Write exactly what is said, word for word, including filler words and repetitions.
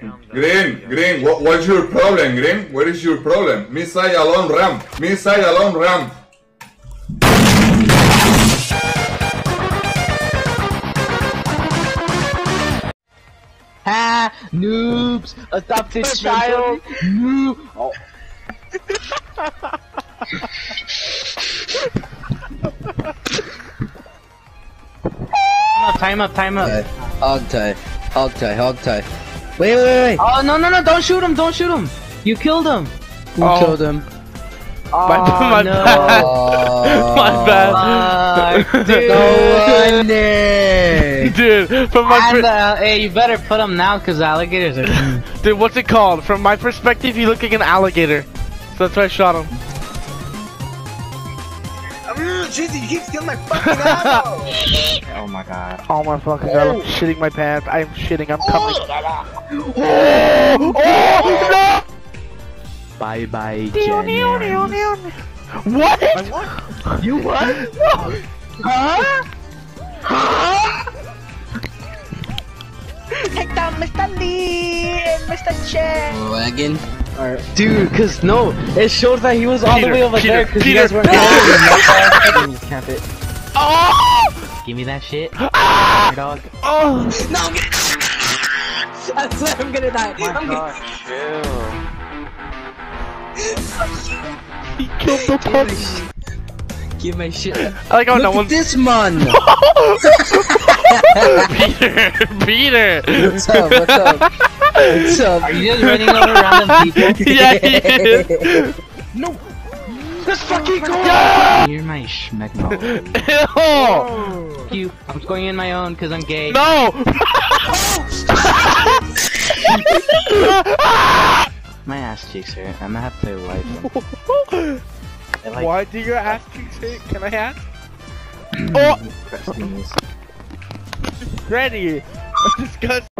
Green, Green, what, what's your problem, Green? What is your problem? Missile alone ramp. Missile alone ramp. Ha! Noobs! Adopted child! Noob! Oh. Time up, time up. Okay. Hog tie, hog tie, hog tie. Wait, wait, wait. Oh, no, no, no, don't shoot him, don't shoot him. You killed him. Who Oh. killed him? Oh, My, my no. bad. Oh, My bad. Fuck, dude. No wonder. Dude, from my And, per uh, hey, you better put him now, cause alligators are. dude, what's it called? From my perspective, you look like an alligator. So that's why I shot him. Jesus, you keep stealing my fucking ammo. Oh my god. Oh my fucking god, I'm shitting my pants. I'm shitting, I'm coming. Oh, Oh, no! Bye bye, Jenny. What? You what? Huh? Huh? Wagon. Dude, cause no, it shows that he was all Peter, the way over Peter, there cause Peter, you guys weren't Peter. there. Camp it. Oh! Give me that shit, Ah! dog. Oh! No, I'm gonna I swear I'm gonna die. I'm gonna He killed the puppy. Give my shit. I like how Look no at one's this man. Peter, Peter. What's up? What's up? What's up? Are you just running over random people? Yeah, he is. No. Let's fucking go. Yeah! You're my schmeck mode. Ew. You, I'm going in my own cause I'm gay. No. My ass cheeks hurt. I'm gonna have to wipe them. I like Why do your ass cheeks hurt? Can I ask? Oh! pressing this. Granny! I'm disgusted.